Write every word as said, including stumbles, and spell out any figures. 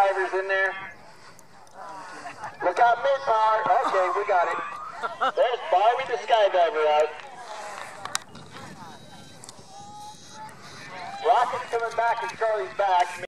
skydivers in there? Look out mid-power. Okay, we got it. There's Barbie the skydiver out. Rocket's coming back and Charlie's back.